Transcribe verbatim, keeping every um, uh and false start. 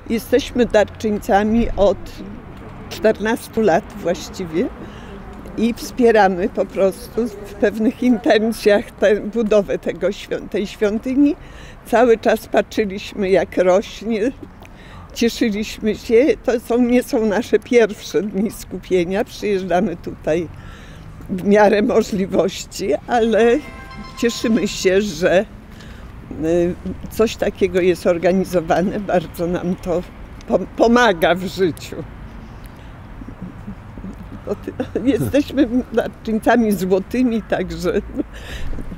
Jesteśmy darczyńcami od czternastu lat właściwie i wspieramy po prostu w pewnych intencjach tę budowę tego, tej świątyni. Cały czas patrzyliśmy, jak rośnie, cieszyliśmy się. To są, nie są nasze pierwsze dni skupienia, przyjeżdżamy tutaj w miarę możliwości, ale cieszymy się, że coś takiego jest organizowane, bardzo nam to pomaga w życiu. Jesteśmy darczyńcami złotymi, także